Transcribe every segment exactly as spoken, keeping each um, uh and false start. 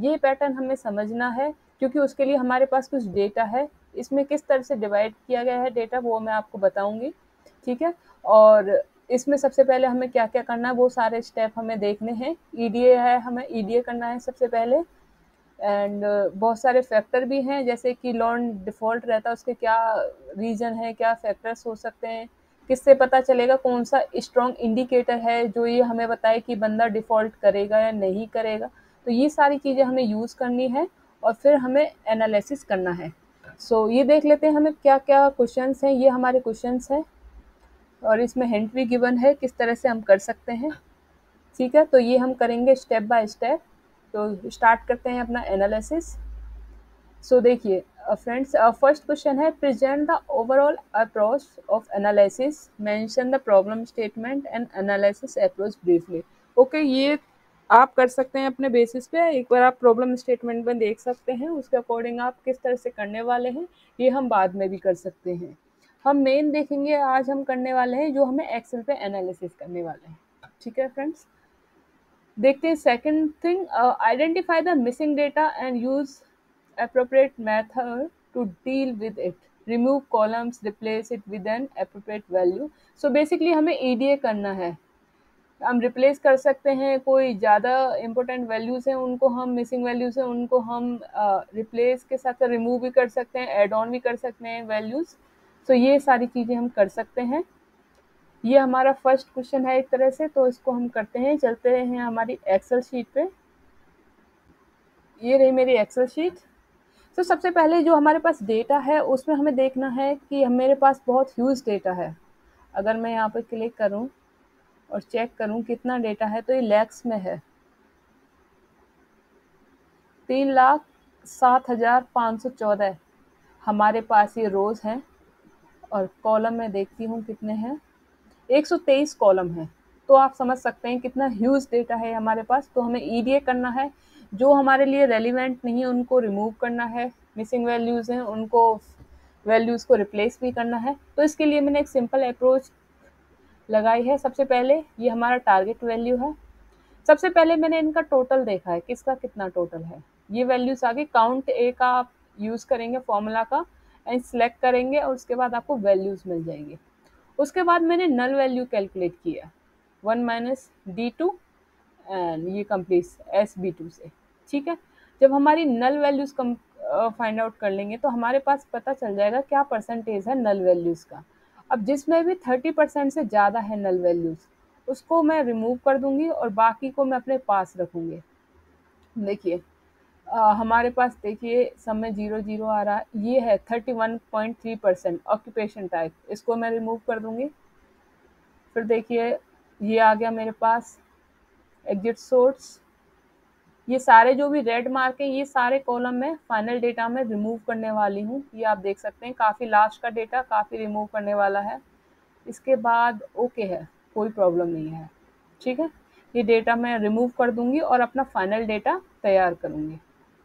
ये पैटर्न हमें समझना है, क्योंकि उसके लिए हमारे पास कुछ डेटा है। इसमें किस तरह से डिवाइड किया गया है डेटा वो मैं आपको बताऊंगी, ठीक है। और इसमें सबसे पहले हमें क्या क्या करना है वो सारे स्टेप हमें देखने हैं। ईडीए है, हमें ईडीए करना है सबसे पहले। एंड बहुत सारे फैक्टर भी हैं, जैसे कि लोन डिफ़ॉल्ट रहता है उसके क्या रीज़न है, क्या फैक्टर्स हो सकते हैं, किससे पता चलेगा कौन सा स्ट्रॉन्ग इंडिकेटर है जो ये हमें बताए कि बंदा डिफ़ॉल्ट करेगा या नहीं करेगा। तो ये सारी चीज़ें हमें यूज़ करनी है और फिर हमें एनालिसिस करना है। सो so, ये देख लेते हैं हमें क्या क्या क्वेश्चंस हैं। ये हमारे क्वेश्चंस हैं और इसमें हिंट भी गिवन है किस तरह से हम कर सकते हैं, ठीक है। तो ये हम करेंगे स्टेप बाय स्टेप। तो स्टार्ट करते हैं अपना एनालिसिस। सो देखिए फ्रेंड्स, फर्स्ट क्वेश्चन है present the overall approach of analysis, mention the problem statement and analysis approach briefly. Okay, ये आप कर सकते हैं अपने बेसिस पे। एक बार आप प्रॉब्लम स्टेटमेंट में देख सकते हैं, उसके अकॉर्डिंग आप किस तरह से करने वाले हैं ये हम बाद में भी कर सकते हैं। हम मेन देखेंगे आज हम करने वाले हैं जो हमें एक्सेल पे एनालिसिस करने वाले हैं, ठीक है फ्रेंड्स। देखते हैं second thing, identify the missing data and use appropriate method to deal with it, remove columns, replace it with an appropriate value। so basically हमें E D A करना है। हम रिप्लेस कर सकते हैं, कोई ज़्यादा इंपॉर्टेंट वैल्यूज़ हैं उनको हम, मिसिंग वैल्यूज़ हैं उनको हम रिप्लेस uh, के साथ रिमूव भी कर सकते हैं, ऐड ऑन भी कर सकते हैं वैल्यूज़। सो so, ये सारी चीज़ें हम कर सकते हैं। ये हमारा फर्स्ट क्वेश्चन है एक तरह से, तो इसको हम करते हैं। चलते हैं हमारी एक्सेल शीट पे। ये रही मेरी एक्सेल शीट। तो सबसे पहले जो हमारे पास डेटा है उसमें हमें देखना है कि मेरे पास बहुत ह्यूज डेटा है। अगर मैं यहाँ पे क्लिक करूँ और चेक करूँ कितना डेटा है, तो ये लैक्स में है। तीन लाख सात हजार पाँच सौ चौदह हमारे पास ये रोज हैं। और कॉलम में देखती हूँ कितने हैं, एक सौ तेईस कॉलम है। तो आप समझ सकते हैं कितना ह्यूज डेटा है हमारे पास। तो हमें ईडीए करना है, जो हमारे लिए रेलिवेंट नहीं है उनको रिमूव करना है, मिसिंग वैल्यूज़ हैं उनको वैल्यूज़ को रिप्लेस भी करना है। तो इसके लिए मैंने एक सिंपल अप्रोच लगाई है। सबसे पहले ये हमारा टारगेट वैल्यू है। सबसे पहले मैंने इनका टोटल देखा है, किसका कितना टोटल है। ये वैल्यूज़ आगे काउंट ए का आप यूज़ करेंगे फॉर्मूला का, एंड सेलेक्ट करेंगे और उसके बाद आपको वैल्यूज़ मिल जाएंगी। उसके बाद मैंने नल वैल्यू कैलकुलेट किया, one minus D two and ये कंप्लीट एस बी टू से, ठीक है। जब हमारी नल वैल्यूज़ कम फाइंड आउट कर लेंगे तो हमारे पास पता चल जाएगा क्या परसेंटेज है नल वैल्यूज़ का। अब जिसमें भी थर्टी परसेंट से ज़्यादा है नल वैल्यूज़, उसको मैं रिमूव कर दूंगी और बाकी को मैं अपने पास रखूँगी। देखिए हमारे पास, देखिए सब में जीरो जीरो आ रहा है, ये है thirty one point three percent occupation type, इसको मैं रिमूव कर दूंगी। फिर देखिए ये आ गया मेरे पास एग्जिट सोर्स। ये सारे जो भी रेड मार्क है ये सारे कॉलम में फाइनल डेटा में रिमूव करने वाली हूँ। ये आप देख सकते हैं काफ़ी लास्ट का डेटा काफ़ी रिमूव करने वाला है। इसके बाद ओके है, कोई प्रॉब्लम नहीं है, ठीक है। ये डेटा मैं रिमूव कर दूंगी और अपना फाइनल डेटा तैयार करूंगी।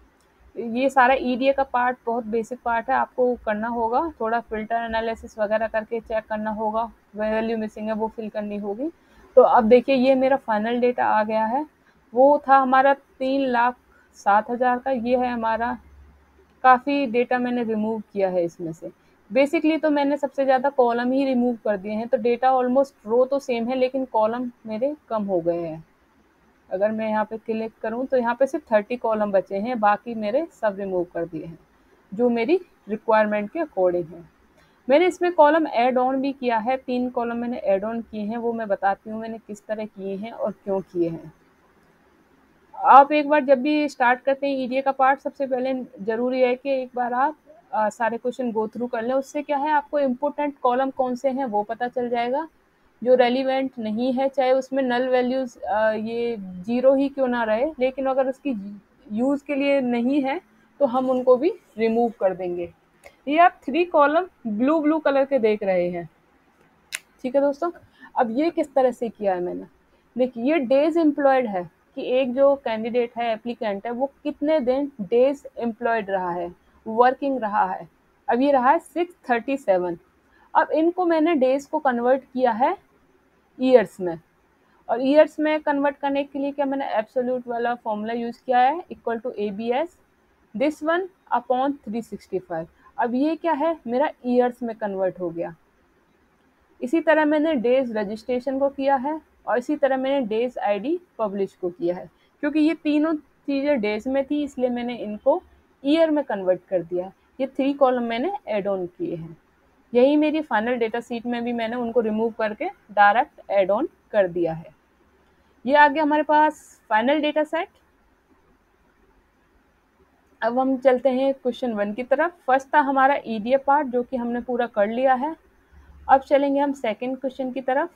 ये सारा ईडीए का पार्ट बहुत बेसिक पार्ट है, आपको करना होगा, थोड़ा फिल्टर एनालिसिस वगैरह करके चेक करना होगा, वैल्यू मिसिंग है वो फिल करनी होगी। तो अब देखिए ये मेरा फाइनल डेटा आ गया है। वो था हमारा तीन लाख सात हज़ार का, ये है हमारा। काफ़ी डेटा मैंने रिमूव किया है इसमें से। बेसिकली तो मैंने सबसे ज़्यादा कॉलम ही रिमूव कर दिए हैं, तो डेटा ऑलमोस्ट रो तो सेम है लेकिन कॉलम मेरे कम हो गए हैं। अगर मैं यहाँ पे क्लिक करूँ तो यहाँ पे सिर्फ थर्टी कॉलम बचे हैं, बाकी मेरे सब रिमूव कर दिए हैं जो मेरी रिक्वायरमेंट के अकॉर्डिंग है। मैंने इसमें कॉलम ऐड ऑन भी किया है, तीन कॉलम मैंने ऐड ऑन किए हैं, वो मैं बताती हूँ मैंने किस तरह किए हैं और क्यों किए हैं। आप एक बार जब भी स्टार्ट करते हैं ईडीए का पार्ट, सबसे पहले ज़रूरी है कि एक बार आप आ, सारे क्वेश्चन गो थ्रू कर लें। उससे क्या है, आपको इम्पोर्टेंट कॉलम कौन से हैं वो पता चल जाएगा, जो रेलिवेंट नहीं है चाहे उसमें नल वैल्यूज़ ये जीरो ही क्यों ना रहे, लेकिन अगर उसकी यूज़ के लिए नहीं है तो हम उनको भी रिमूव कर देंगे। ये आप three column blue blue colour के देख रहे हैं, ठीक है दोस्तों। अब ये किस तरह से किया है मैंने, देखिए ये डेज एम्प्लॉयड है कि एक जो कैंडिडेट है एप्लीकेंट है वो कितने दिन डेज एम्प्लॉयड रहा है, वर्किंग रहा है। अब ये रहा है सिक्स थर्टी सेवन। अब इनको मैंने डेज को कन्वर्ट किया है ईयर्स में, और ईयर्स में कन्वर्ट करने के लिए क्या मैंने एब्सोल्यूट वाला फॉर्मूला यूज़ किया है, equal to A B S this one upon three sixty five. अब ये क्या है, मेरा ईयर्स में कन्वर्ट हो गया। इसी तरह मैंने डेज रजिस्ट्रेशन को किया है और इसी तरह मैंने डेज आईडी पब्लिश को किया है। क्योंकि ये तीनों चीज़ें डेज में थी इसलिए मैंने इनको ईयर में कन्वर्ट कर दिया। ये थ्री कॉलम मैंने एड ऑन किए हैं। यही मेरी फाइनल डेटा शीट में भी मैंने उनको रिमूव करके डायरेक्ट एड ऑन कर दिया है। ये आ गया हमारे पास फाइनल डेटा सेट। अब हम चलते हैं क्वेश्चन वन की तरफ। फर्स्ट था हमारा ईडीए पार्ट जो कि हमने पूरा कर लिया है। अब चलेंगे हम सेकंड क्वेश्चन की तरफ।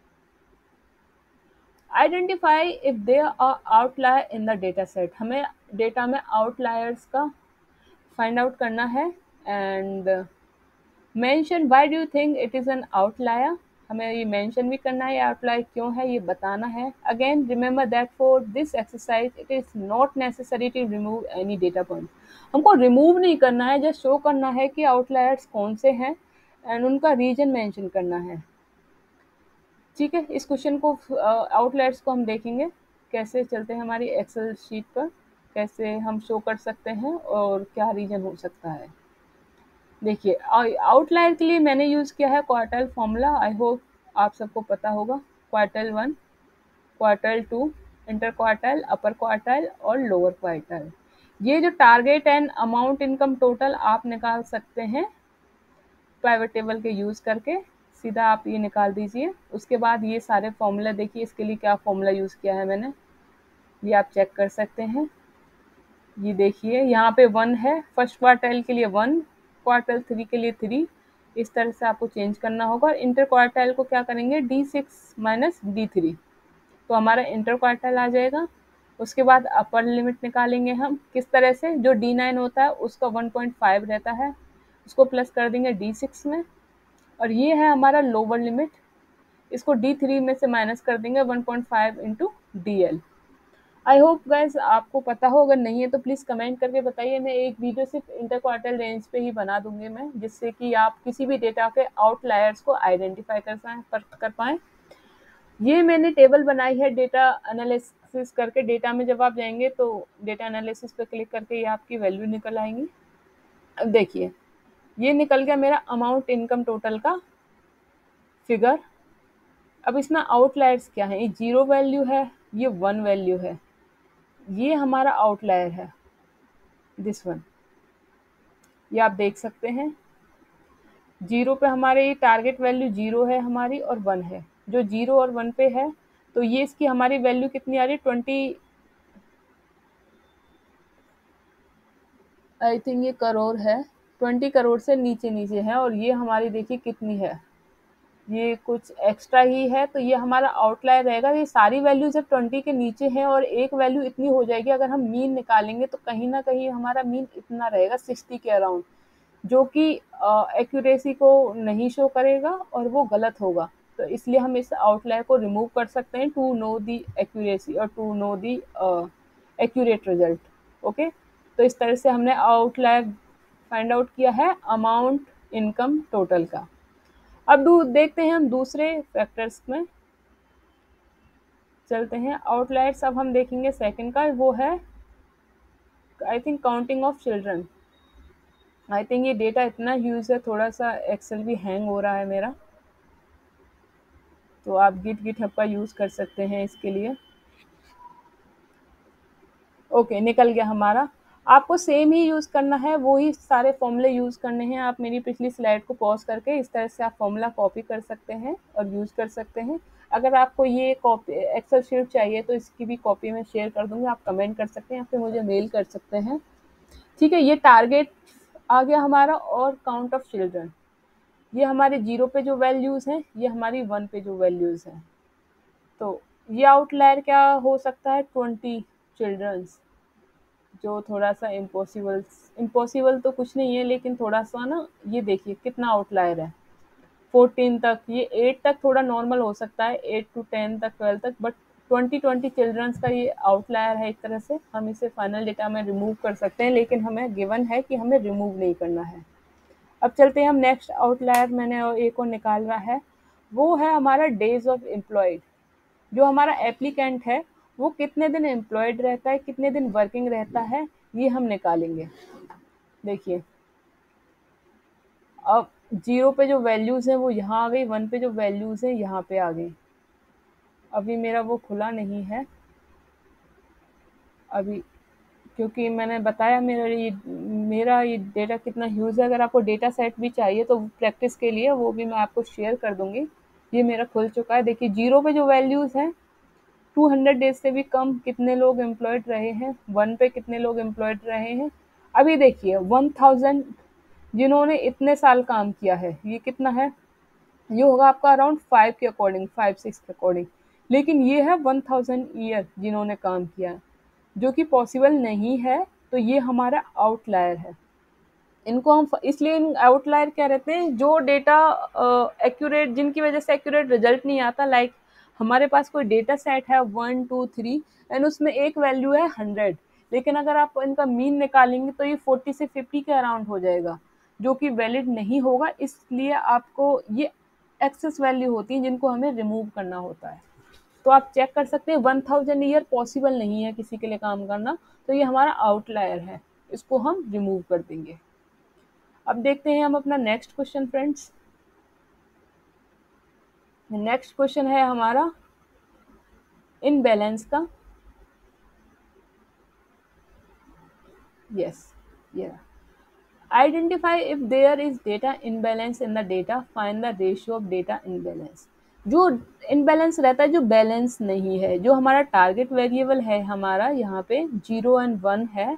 Identify if there are outlier in the data set. हमें डेटा में आउटलायर्स का फाइंड आउट करना है and mention why do you think it is an outlier. हमें ये मेंशन भी करना है आउटलायर क्यों है ये बताना है। Again remember that for this exercise it is not necessary to remove any data point. हमको रिमूव नहीं करना है, जस्ट शो करना है कि आउटलायर्स कौन से हैं एंड उनका रीजन मेंशन करना है। ठीक है, इस क्वेश्चन को आउटलायर्स को हम देखेंगे कैसे चलते हैं हमारी एक्सेल शीट पर, कैसे हम शो कर सकते हैं और क्या रीजन हो सकता है। देखिए आउटलायर के लिए मैंने यूज़ किया है क्वार्टाइल फॉर्मूला। आई होप आप सबको पता होगा। Quartile one, quartile two, interquartile, upper quartile और लोअर क्वार्टाइल। ये जो target and amount income total आप निकाल सकते हैं पिवट टेबल के यूज़ करके। सीधा आप ये निकाल दीजिए। उसके बाद ये सारे फॉर्मूला देखिए, इसके लिए क्या फॉर्मूला यूज़ किया है मैंने, ये आप चेक कर सकते हैं। ये देखिए यहाँ पे वन है, फर्स्ट क्वार्टाइल के लिए वन, क्वार्टाइल थ्री के लिए थ्री, इस तरह से आपको चेंज करना होगा। इंटर क्वार्टाइल को क्या करेंगे, D six minus D three, तो हमारा इंटर क्वार्टाइल आ जाएगा। उसके बाद अपर लिमिट निकालेंगे हम किस तरह से, जो डी नाइन होता है उसका वन पॉइंट फाइव रहता है, उसको प्लस कर देंगे डी सिक्स में। और ये है हमारा लोअर लिमिट, इसको डी थ्री में से माइनस कर देंगे one point five into D L. I hope guys आपको पता हो, अगर नहीं है तो प्लीज़ कमेंट करके बताइए। मैं एक वीडियो सिर्फ इंटर क्वार्टाइल रेंज पे ही बना दूंगी मैं, जिससे कि आप किसी भी डेटा के आउटलायर्स को आइडेंटिफाई कर कर, कर पाएँ। ये मैंने टेबल बनाई है डेटा एनालिसिस करके। डेटा में जब आप जाएंगे तो डेटा एनालिसिस पे क्लिक करके ये आपकी वैल्यू निकल आएंगी। अब देखिए ये निकल गया मेरा अमाउंट इनकम टोटल का फिगर। अब इसमें आउटलायर्स क्या है, ये जीरो वैल्यू है, ये वन वैल्यू है, ये हमारा आउटलायर है दिस वन। ये आप देख सकते हैं जीरो पे हमारे टारगेट वैल्यू जीरो है हमारी और वन है। जो जीरो और वन पे है तो ये इसकी हमारी वैल्यू कितनी आ रही है, ट्वेंटी, आई थिंक ये करोड़ है, ट्वेंटी करोड़ से नीचे नीचे है। और ये हमारी देखिए कितनी है, ये कुछ एक्स्ट्रा ही है, तो ये हमारा आउटलायर रहेगा। ये सारी वैल्यू जब ट्वेंटी के नीचे है और एक वैल्यू इतनी हो जाएगी, अगर हम मीन निकालेंगे तो कहीं ना कहीं हमारा मीन इतना रहेगा सिक्सटी के अराउंड, जो कि एक्यूरेसी को नहीं शो करेगा और वो गलत होगा। तो इसलिए हम इस आउटलायर को रिमूव कर सकते हैं टू नो दी एक्यूरेसी और to know the accurate result. Okay, तो इस तरह से हमने आउटलायर फाइंड आउट किया है अमाउंट इनकम टोटल का। अब देखते हैं हम दूसरे फैक्टर्स में चलते हैं। आउटलायर्स अब हम देखेंगे सेकंड का, वो है I think counting of children. I think ये डेटा इतना ह्यूज है, थोड़ा सा एक्सेल भी हैंग हो रहा है मेरा, तो आप गिट गिट हब का यूज़ कर सकते हैं इसके लिए। ओके okay, निकल गया हमारा। आपको सेम ही यूज़ करना है, वही सारे फॉर्मूले यूज़ करने हैं। आप मेरी पिछली स्लाइड को पॉज करके इस तरह से आप फॉर्मूला कॉपी कर सकते हैं और यूज़ कर सकते हैं। अगर आपको ये कॉपी एक्सेल शीट चाहिए तो इसकी भी कॉपी मैं शेयर कर दूँगी, आप कमेंट कर सकते हैं या फिर मुझे मेल कर सकते हैं। ठीक है, ये टारगेट आ गया हमारा और काउंट ऑफ चिल्ड्रन, ये हमारे जीरो पे जो वैल्यूज़ हैं, ये हमारी वन पे जो वैल्यूज़ हैं। तो ये आउटलायर क्या हो सकता है, ट्वेंटी चिल्ड्रंस, जो थोड़ा सा इम्पॉसिबल इम्पॉसिबल तो कुछ नहीं है, लेकिन थोड़ा सा ना, ये देखिए कितना आउटलायर है, फोर्टीन तक, ये एट तक थोड़ा नॉर्मल हो सकता है, एट टू टेन तक, ट्वेल्व तक, बट ट्वेंटी ट्वेंटी चिल्ड्रंस का ये आउटलायर है। एक तरह से हम इसे फाइनल डेटा में रिमूव कर सकते हैं, लेकिन हमें गिवन है कि हमें रिमूव नहीं करना है। अब चलते हैं हम नेक्स्ट आउटलायर, मैंने एक और निकाल रहा है, वो है हमारा डेज ऑफ एम्प्लॉयड। जो हमारा एप्लीकेंट है वो कितने दिन एम्प्लॉयड रहता है, कितने दिन वर्किंग रहता है, ये हम निकालेंगे। देखिए अब जीरो पे जो वैल्यूज़ हैं वो यहाँ आ गई, वन पे जो वैल्यूज़ हैं यहाँ पे आ गई। अभी मेरा वो खुला नहीं है अभी, क्योंकि मैंने बताया मेरा ये मेरा ये डेटा कितना ह्यूज है। अगर आपको डेटा सेट भी चाहिए तो प्रैक्टिस के लिए वो भी मैं आपको शेयर कर दूंगी। ये मेरा खुल चुका है। देखिए जीरो पे जो वैल्यूज़ हैं, टू हंड्रेड डेज से भी कम कितने लोग एम्प्लॉयड रहे हैं, वन पे कितने लोग एम्प्लॉयड रहे हैं। अभी देखिए वन थाउजेंड जिन्होंने इतने साल काम किया है, ये कितना है, ये होगा आपका अराउंड फाइव के अकॉर्डिंग, फाइव सिक्स के अकॉर्डिंग। लेकिन ये है वन थाउजेंड ईयर जिन्होंने काम किया है, जो कि पॉसिबल नहीं है। तो ये हमारा आउटलायर है। इनको हम इसलिए इन आउटलायर क्या रहते हैं, जो डेटा एक्यूरेट, जिनकी वजह से एक्यूरेट रिजल्ट नहीं आता। लाइक हमारे पास कोई डेटा सेट है वन टू थ्री एंड उसमें एक वैल्यू है हंड्रेड, लेकिन अगर आप इनका मीन निकालेंगे तो ये फोर्टी से फिफ्टी के अराउंड हो जाएगा, जो कि वैलिड नहीं होगा। इसलिए आपको ये एक्सेस वैल्यू होती है जिनको हमें रिमूव करना होता है। तो आप चेक कर सकते हैं वन थाउजेंड ईयर पॉसिबल नहीं है किसी के लिए काम करना, तो ये हमारा आउटलायर है, इसको हम रिमूव कर देंगे। अब देखते हैं हम अपना next question friends. Next question है हमारा इनबैलेंस का। यस, ये identify if there is data imbalance in the data, find the ratio of data imbalance. जो इनबैलेंस रहता है, जो बैलेंस नहीं है, जो हमारा टारगेट वेरिएबल है हमारा यहाँ पे जीरो एंड वन है,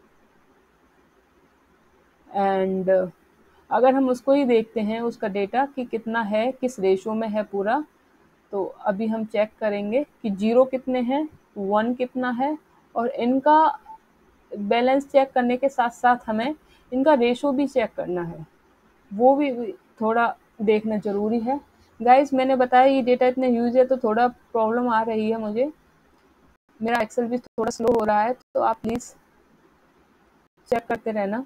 एंड अगर हम उसको ही देखते हैं उसका डेटा कि कितना है, किस रेशो में है पूरा, तो अभी हम चेक करेंगे कि जीरो कितने हैं, वन कितना है, और इनका बैलेंस चेक करने के साथ साथ हमें इनका रेशो भी चेक करना है, वो भी थोड़ा देखना ज़रूरी है। गाइस मैंने बताया ये डेटा इतने यूज है तो थोड़ा प्रॉब्लम आ रही है मुझे, मेरा एक्सेल भी थोड़ा स्लो हो रहा है, तो आप प्लीज़ चेक करते रहना।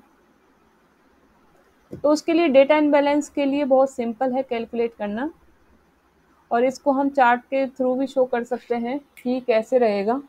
तो उसके लिए डेटा इनबैलेंस के लिए बहुत सिंपल है कैलकुलेट करना, और इसको हम चार्ट के थ्रू भी शो कर सकते हैं कि कैसे रहेगा।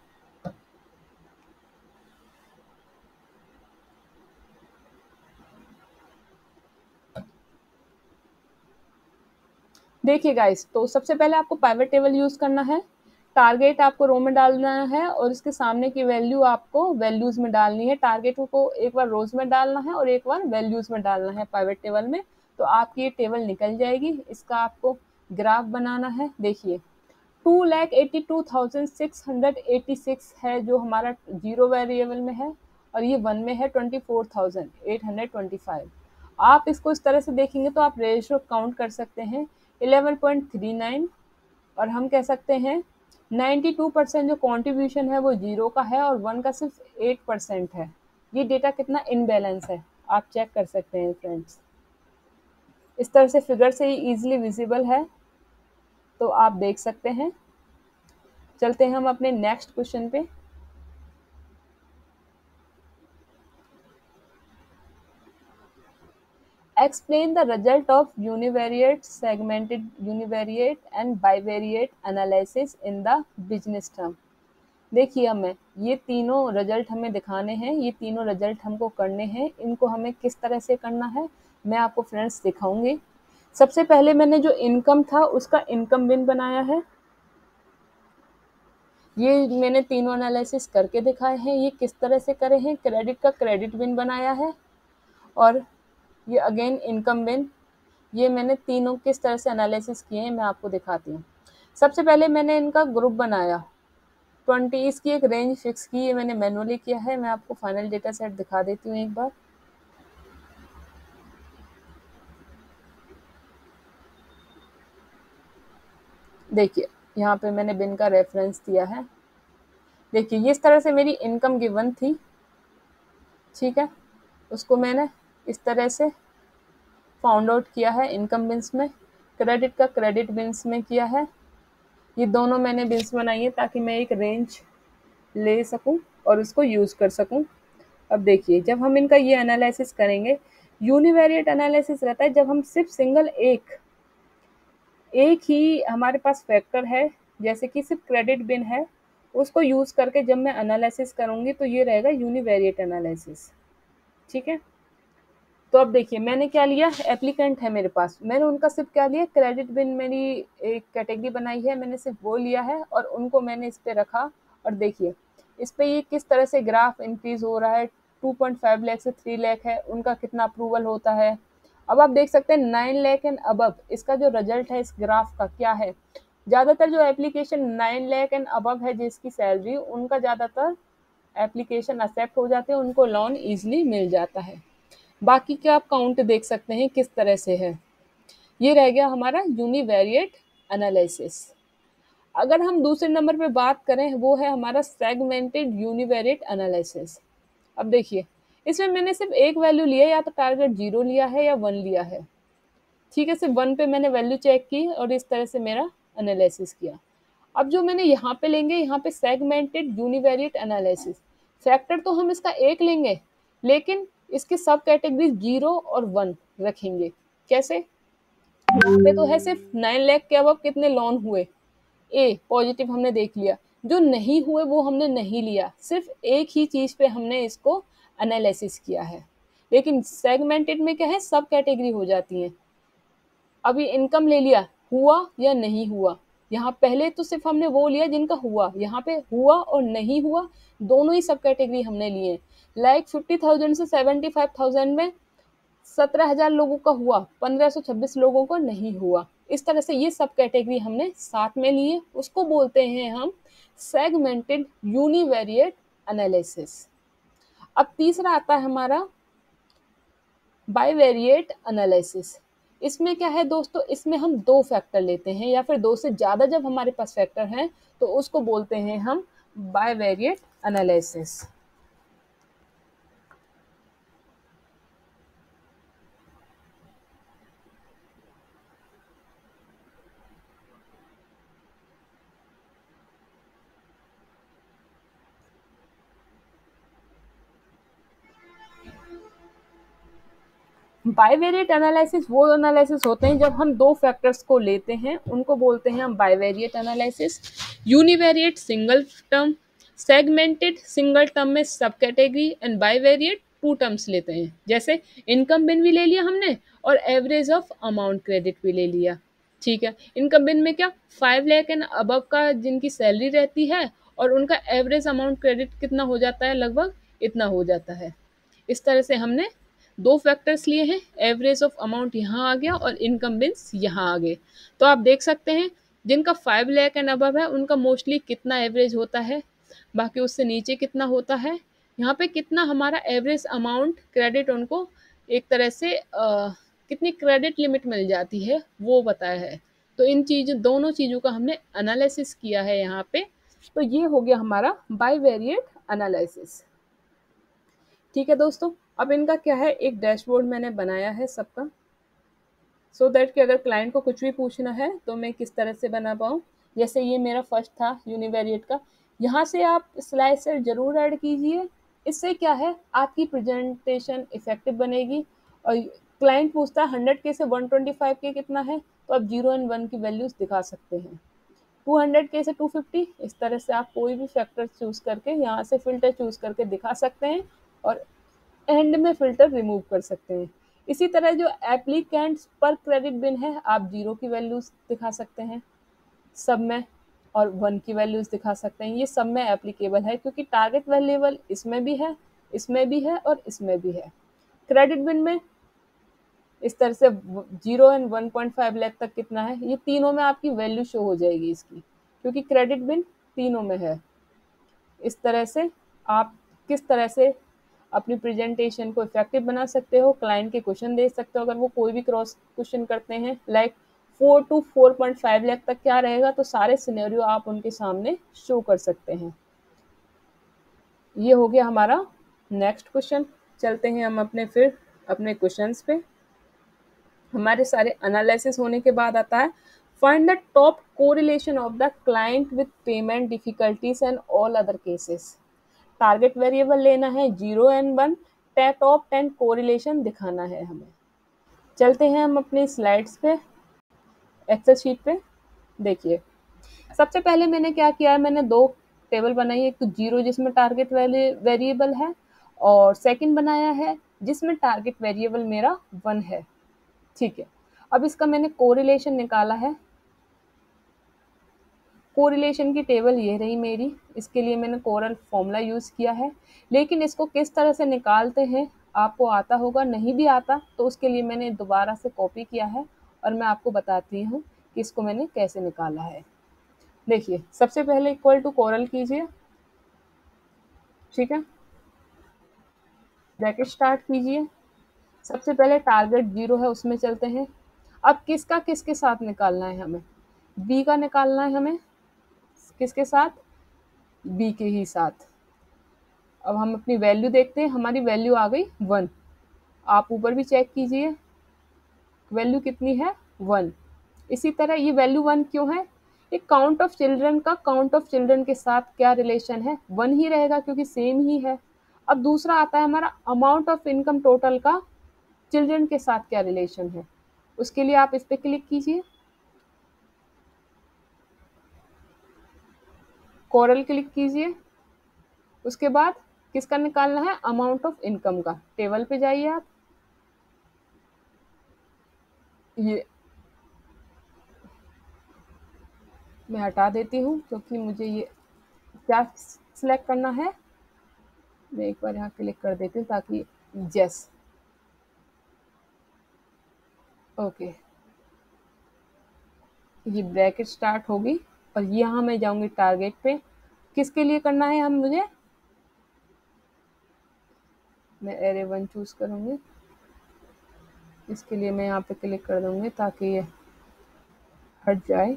देखिए गाइस, तो सबसे पहले आपको पाइवट टेबल यूज़ करना है। टारगेट आपको रो में डालना है और इसके सामने की वैल्यू आपको वैल्यूज़ में डालनी है। टारगेट को एक बार रोज़ में डालना है और एक बार वैल्यूज़ में डालना है पाइवट टेबल में, तो आपकी ये टेबल निकल जाएगी। इसका आपको ग्राफ बनाना है। देखिए two lakh eighty two thousand six hundred eighty six है जो हमारा जीरो वेरिएबल में है, और ये वन में है twenty four thousand eight hundred twenty five. आप इसको इस तरह से देखेंगे तो आप रेशियो काउंट कर सकते हैं इलेवन पॉइंट थ्री नाइन, और हम कह सकते हैं नाइन्टी टू परसेंट जो कंट्रीब्यूशन है वो जीरो का है और वन का सिर्फ एट परसेंट है। ये डेटा कितना इनबैलेंस है आप चेक कर सकते हैं फ्रेंड्स। इस तरह से फिगर से ही ईजिली विजिबल है, तो आप देख सकते हैं। चलते हैं हम अपने नेक्स्ट क्वेश्चन पे। Explain the result of univariate, segmented univariate and bivariate analysis in the business term। देखिए हमें ये तीनों रिजल्ट हमें दिखाने हैं, ये तीनों रिजल्ट हमको करने हैं। इनको हमें किस तरह से करना है मैं आपको फ्रेंड्स दिखाऊंगी। सबसे पहले मैंने जो इनकम था उसका इनकम बिन बनाया है। ये मैंने तीनों एनालिसिस करके दिखाए हैं। ये किस तरह से करे हैं, क्रेडिट का क्रेडिट बिन बनाया है, और ये अगेन इनकम बिन। ये मैंने तीनों किस तरह से एनालिसिस किए हैं मैं आपको दिखाती हूँ। सबसे पहले मैंने इनका ग्रुप बनाया, ट्वेंटी, इसकी एक रेंज फिक्स की, ये मैंने मैनुअली किया है। मैं आपको फाइनल डेटा सेट दिखा देती हूँ एक बार। देखिए यहाँ पे मैंने बिन का रेफरेंस दिया है। देखिए ये इस तरह से मेरी इनकम गिवन थी, ठीक है, उसको मैंने इस तरह से फाउंड आउट किया है इनकम बिन्स में। क्रेडिट का क्रेडिट बिन्स में किया है। ये दोनों मैंने बिन्स बनाई है ताकि मैं एक रेंज ले सकूं और उसको यूज़ कर सकूं। अब देखिए जब हम इनका ये एनालिसिस करेंगे, यूनिवेरिएट एनालिसिस रहता है जब हम सिर्फ सिंगल एक एक ही हमारे पास फैक्टर है जैसे कि सिर्फ क्रेडिट बिन है, उसको यूज़ करके जब मैं एनालिसिस करूँगी तो ये रहेगा यूनिवेरिएट एनालिसिस। ठीक है, तो अब देखिए मैंने क्या लिया, एप्लीकेंट है मेरे पास, मैंने उनका सिर्फ क्या लिया, क्रेडिट बिन मेरी एक कैटेगरी बनाई है, मैंने सिर्फ वो लिया है और उनको मैंने इस पे रखा। और देखिए इस पे ये किस तरह से ग्राफ इंक्रीज हो रहा है, टू पॉइंट फाइव लाख से थ्री लाख है, उनका कितना अप्रूवल होता है। अब आप देख सकते हैं नाइन लाख एंड अबव, इसका जो रिजल्ट है इस ग्राफ का क्या है, ज़्यादातर जो application nine lakh and above है जिसकी सैलरी, उनका ज़्यादातर एप्लीकेशन एक्सेप्ट हो जाते हैं, उनको लोन ईजिली मिल जाता है। बाकी के आप काउंट देख सकते हैं किस तरह से है। ये रह गया हमारा यूनिवेरिएट एनालिसिस। अगर हम दूसरे नंबर पे बात करें वो है हमारा सेगमेंटेड यूनिवेरिएट एनालिसिस। अब देखिए इसमें मैंने सिर्फ एक वैल्यू लिया, या तो टारगेट जीरो लिया है या वन लिया है। ठीक है, सिर्फ वन पे मैंने वैल्यू चेक की और इस तरह से मेरा एनालिसिस किया। अब जो मैंने यहाँ पे लेंगे, यहाँ पे सेगमेंटेड यूनिवेरिएट एनालिसिस, फैक्टर तो हम इसका एक लेंगे लेकिन इसके सब कैटेगरीज जीरो और वन रखेंगे। कैसे, यहाँ पे तो है सिर्फ नाइन लाख के अब कितने लोन हुए, ए पॉजिटिव हमने देख लिया, जो नहीं हुए वो हमने नहीं लिया, सिर्फ एक ही चीज पे हमने इसको एनालिसिस किया है। लेकिन सेगमेंटेड में क्या है, सब कैटेगरी हो जाती हैं। अभी इनकम ले लिया, हुआ या नहीं हुआ, यहाँ पहले तो सिर्फ हमने वो लिया जिनका हुआ, यहाँ पे हुआ और नहीं हुआ दोनों ही सब कैटेगरी हमने लिए। लाइक फिफ्टी थाउजेंड से सेवेंटी फाइव थाउजेंड में सत्रह हजार लोगों का हुआ, पंद्रह सौ छब्बीस लोगों को नहीं हुआ। इस तरह से ये सब कैटेगरी हमने साथ में लिए, उसको बोलते हैं हम सेगमेंटेड यूनिवेरिएट एनालिसिस। अब तीसरा आता है हमारा बाइवेरिएट एनालिसिस। इसमें क्या है दोस्तों, इसमें हम दो फैक्टर लेते हैं या फिर दो से ज़्यादा जब हमारे पास फैक्टर हैं तो उसको बोलते हैं हम बाइवेरिएट एनालिसिस। बाइवेरिएट एनालिसिस वो एनालिसिस होते हैं जब हम दो फैक्टर्स को लेते हैं, उनको बोलते हैं हम bivariate analysis. Univariate single term, segmented single term में सब category, and bivariate two terms लेते हैं। जैसे इनकम बिन भी ले लिया हमने और एवरेज ऑफ अमाउंट क्रेडिट भी ले लिया। ठीक है, इनकम बिन में क्या, फाइव लाख एंड अबव का जिनकी सैलरी रहती है और उनका एवरेज अमाउंट क्रेडिट कितना हो जाता है, लगभग इतना हो जाता है। इस तरह से हमने दो फैक्टर्स लिए हैं, एवरेज ऑफ अमाउंट यहाँ आ गया और इनकम बिन्स यहाँ आ गए। तो आप देख सकते हैं जिनका फाइव लाख एंड अबव है उनका मोस्टली कितना एवरेज होता है, बाकी उससे नीचे कितना होता है, यहाँ पे कितना हमारा एवरेज अमाउंट क्रेडिट उनको एक तरह से आ, कितनी क्रेडिट लिमिट मिल जाती है वो बताया है। तो इन चीज़ों दोनों चीज़ों का हमने एनालिसिस किया है यहाँ पे। तो ये हो गया हमारा बाइवेरिएट एनालिसिस। ठीक है दोस्तों, अब इनका क्या है, एक डैशबोर्ड मैंने बनाया है सबका, सो so दैट कि अगर क्लाइंट को कुछ भी पूछना है तो मैं किस तरह से बना पाऊँ। जैसे ये मेरा फर्स्ट था यूनिवेरिएट का, यहाँ से आप स्लाइसर जरूर ऐड कीजिए, इससे क्या है आपकी प्रेजेंटेशन इफेक्टिव बनेगी। और क्लाइंट पूछता है हंड्रेड के से वन ट्वेंटी फाइव के कितना है, तो आप जीरो एंड वन की वैल्यूज दिखा सकते हैं। टू हंड्रेड के से टू फिफ्टी, इस तरह से आप कोई भी फैक्टर चूज करके यहाँ से फिल्टर चूज करके दिखा सकते हैं और एंड में फिल्टर रिमूव कर सकते हैं। इसी तरह जो एप्लीकेंट्स पर क्रेडिट बिन है, आप जीरो की वैल्यूज दिखा सकते हैं सब में और वन की वैल्यूज दिखा सकते हैं। ये सब में एप्लीकेबल है क्योंकि टारगेट वैल्यूएबल इसमें भी है, इसमें भी है और इसमें भी है। क्रेडिट बिन में इस तरह से zero and one point five lakh तक कितना है, ये तीनों में आपकी वैल्यू शो हो जाएगी इसकी, क्योंकि क्रेडिट बिन तीनों में है। इस तरह से आप किस तरह से अपनी प्रेजेंटेशन को इफेक्टिव बना सकते हो, क्लाइंट के क्वेश्चन दे सकते हो। अगर वो कोई भी क्रॉस क्वेश्चन करते हैं like four to four point five lakh तक क्या रहेगा, तो सारे सिनेरियो आप उनके सामने शो कर सकते हैं। ये हो गया हमारा नेक्स्ट क्वेश्चन। चलते हैं हम अपने फिर अपने क्वेश्चंस पे। हमारे सारे एनालिसिस होने के बाद आता है find the top correlation of the client with payment difficulties and all other cases. Target variable लेना है zero and one, top ten correlation दिखाना है हमें। चलते हैं हम अपनी स्लाइड्स पे, एक्सेल शीट पे। देखिए सबसे पहले मैंने क्या किया है, मैंने दो टेबल बनाई है, एक तो जीरो जिसमें टारगेट वेरिएबल है, और सेकंड बनाया है जिसमें टारगेट वेरिएबल मेरा वन है। ठीक है, अब इसका मैंने कोरिलेशन निकाला है। कोरिलेशन की टेबल ये रही मेरी, इसके लिए मैंने कोरल फॉर्मूला यूज़ किया है, लेकिन इसको किस तरह से निकालते हैं आपको आता होगा, नहीं भी आता तो उसके लिए मैंने दोबारा से कॉपी किया है और मैं आपको बताती हूँ कि इसको मैंने कैसे निकाला है। देखिए, सबसे पहले इक्वल टू कोरल कीजिए, ठीक है, ब्रैकेट स्टार्ट कीजिए। सबसे पहले टारगेट जीरो है उसमें चलते हैं। अब किसका किसके साथ निकालना है हमें, बी का निकालना है हमें, किसके साथ, बी के ही साथ। अब हम अपनी वैल्यू देखते हैं, हमारी वैल्यू आ गई वन। आप ऊपर भी चेक कीजिए, वैल्यू कितनी है, वन। इसी तरह ये वैल्यू वन क्यों है, एक काउंट ऑफ चिल्ड्रन का काउंट ऑफ चिल्ड्रन के साथ क्या रिलेशन है, वन ही रहेगा क्योंकि सेम ही है। अब दूसरा आता है हमारा अमाउंट ऑफ इनकम टोटल का चिल्ड्रन के साथ क्या रिलेशन है, उसके लिए आप इस पे क्लिक कीजिए, कोरल क्लिक कीजिए। उसके बाद किसका निकालना है, अमाउंट ऑफ इनकम का। टेबल पे जाइए आप, ये मैं हटा देती हूँ क्योंकि मुझे ये क्या सिलेक्ट करना है, मैं एक बार यहाँ क्लिक कर देती हूँ ताकि यस, ओके, ये ब्रैकेट स्टार्ट होगी और यहाँ मैं जाऊँगी टारगेट पे। किसके लिए करना है हम मुझे, मैं एरे वन चूज़ करूँगी, इसके लिए मैं यहाँ पे क्लिक कर दूँगी ताकि ये हट जाए।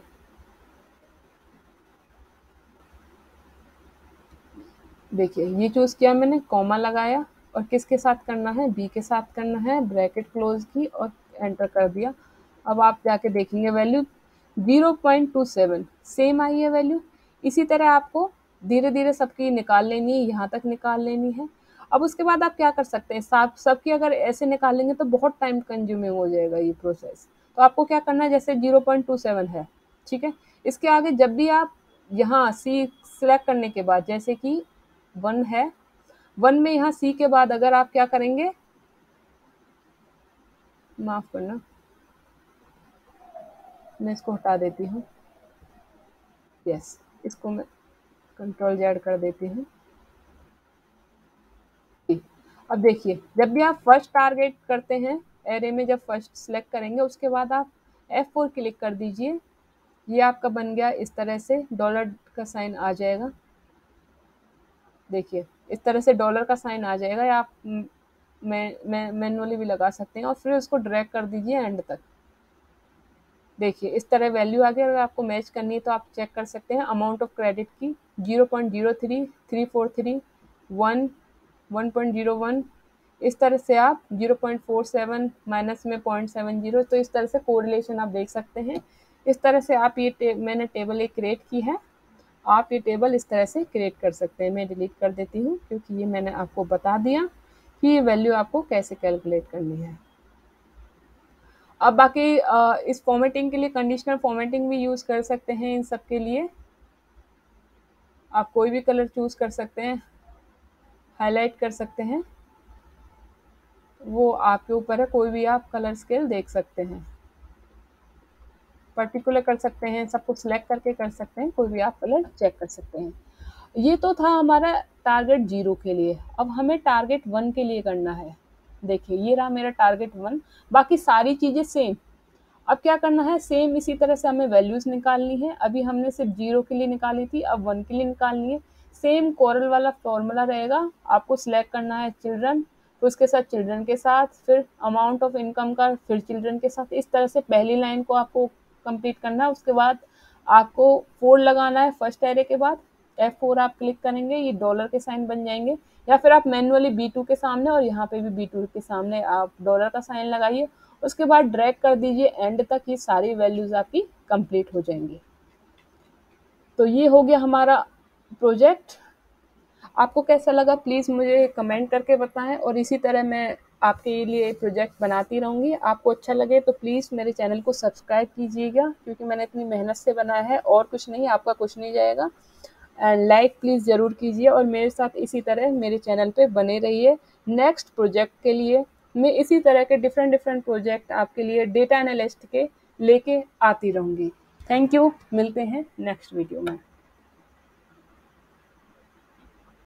देखिए, ये चूज़ किया मैंने, कॉमा लगाया और किसके साथ करना है, बी के साथ करना है, ब्रैकेट क्लोज की और एंटर कर दिया। अब आप जाके देखेंगे value zero point two seven same आई है वैल्यू। इसी तरह आपको धीरे धीरे सबकी निकाल लेनी है, यहाँ तक निकाल लेनी है। अब उसके बाद आप क्या कर सकते हैं, सब सबकी अगर ऐसे निकालेंगे तो बहुत टाइम कंज्यूमिंग हो जाएगा ये प्रोसेस। तो आपको क्या करना है, जैसे ज़ीरो पॉइंट टू सेवन है, ठीक है, इसके आगे जब भी आप यहाँ सी सिलेक्ट करने के बाद, जैसे कि वन है, वन में यहाँ सी के बाद अगर आप क्या करेंगे, माफ करना मैं इसको हटा देती हूँ, यस, इसको मैं कंट्रोल जेड कर देती हूँ। अब देखिए, जब भी आप फर्स्ट टारगेट करते हैं एरे में, जब फर्स्ट सिलेक्ट करेंगे उसके बाद आप एफ फोर क्लिक कर दीजिए, ये आपका बन गया इस तरह से, डॉलर का साइन आ जाएगा। देखिए, इस तरह से डॉलर का साइन आ जाएगा, या आप मैं मैं मैनुअली भी लगा सकते हैं और फिर उसको ड्रैग कर दीजिए एंड तक। देखिए, इस तरह वैल्यू आ गई। अगर आपको मैच करनी है तो आप चेक कर सकते हैं अमाउंट ऑफ क्रेडिट की, zero point zero three, three four three, one, one point zero one, इस तरह से आप zero point four seven minus में पॉइंट सेवन ज़ीरो, तो इस तरह से कोरिलेशन आप देख सकते हैं। इस तरह से आप ये टे, मैंने टेबल एक क्रिएट की है, आप ये टेबल इस तरह से क्रिएट कर सकते हैं। मैं डिलीट कर देती हूँ क्योंकि ये मैंने आपको बता दिया कि ये वैल्यू आपको कैसे कैलकुलेट करनी है। अब बाकी इस फॉर्मेटिंग के लिए कंडीशनल फॉर्मेटिंग भी यूज़ कर सकते हैं। इन सब के लिए आप कोई भी कलर चूज़ कर सकते हैं, हाईलाइट कर सकते हैं, वो आपके ऊपर है, कोई भी आप कलर स्केल देख सकते हैं, पर्टिकुलर कर सकते हैं, सबको सिलेक्ट करके कर सकते हैं, कोई भी आप कलर चेक कर सकते हैं। ये तो था हमारा टारगेट जीरो के लिए। अब हमें टारगेट वन के लिए करना है। देखिए, ये रहा मेरा टारगेट वन, बाकी सारी चीज़ें सेम। अब क्या करना है, सेम इसी तरह से हमें वैल्यूज़ निकालनी है। अभी हमने सिर्फ जीरो के लिए निकाली थी, अब वन के लिए निकालनी है। सेम कोरल वाला फॉर्मूला रहेगा, आपको सिलेक्ट करना है चिल्ड्रन, तो उसके साथ चिल्ड्रन के साथ, फिर अमाउंट ऑफ इनकम का, फिर चिल्ड्रन के साथ। इस तरह से पहली लाइन को आपको कंप्लीट करना है। उसके बाद आपको फोर लगाना है फर्स्ट एरे के बाद, एफ फोर आप क्लिक करेंगे, ये डॉलर के साइन बन जाएंगे, या फिर आप मैनुअली बी टू के सामने और यहाँ पे भी बी टू के सामने आप डॉलर का साइन लगाइए। उसके बाद ड्रैग कर दीजिए एंड तक, ये सारी वैल्यूज़ आपकी कंप्लीट हो जाएंगी। तो ये हो गया हमारा प्रोजेक्ट। आपको कैसा लगा प्लीज़ मुझे कमेंट करके बताएं, और इसी तरह मैं आपके लिए प्रोजेक्ट बनाती रहूँगी। आपको अच्छा लगे तो प्लीज़ मेरे चैनल को सब्सक्राइब कीजिएगा, क्योंकि मैंने इतनी मेहनत से बनाया है, और कुछ नहीं, आपका कुछ नहीं जाएगा। एंड लाइक प्लीज़ ज़रूर कीजिए और मेरे साथ इसी तरह मेरे चैनल पे बने रहिए। नेक्स्ट प्रोजेक्ट के लिए मैं इसी तरह के डिफरेंट डिफरेंट प्रोजेक्ट आपके लिए डेटा एनालिस्ट के लेके आती रहूँगी। थैंक यू, मिलते हैं नेक्स्ट वीडियो में।